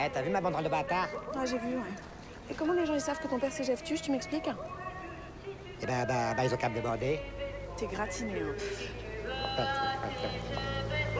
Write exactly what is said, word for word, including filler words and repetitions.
Ouais, t'as vu ma banderole de bâtard? Ah, j'ai vu, ouais. Et comment les gens ils savent que ton père c'est Jeff Tuche, tu m'expliques? Eh ben, bah, bah, ils ont qu'à me demander. T'es gratiné, hein.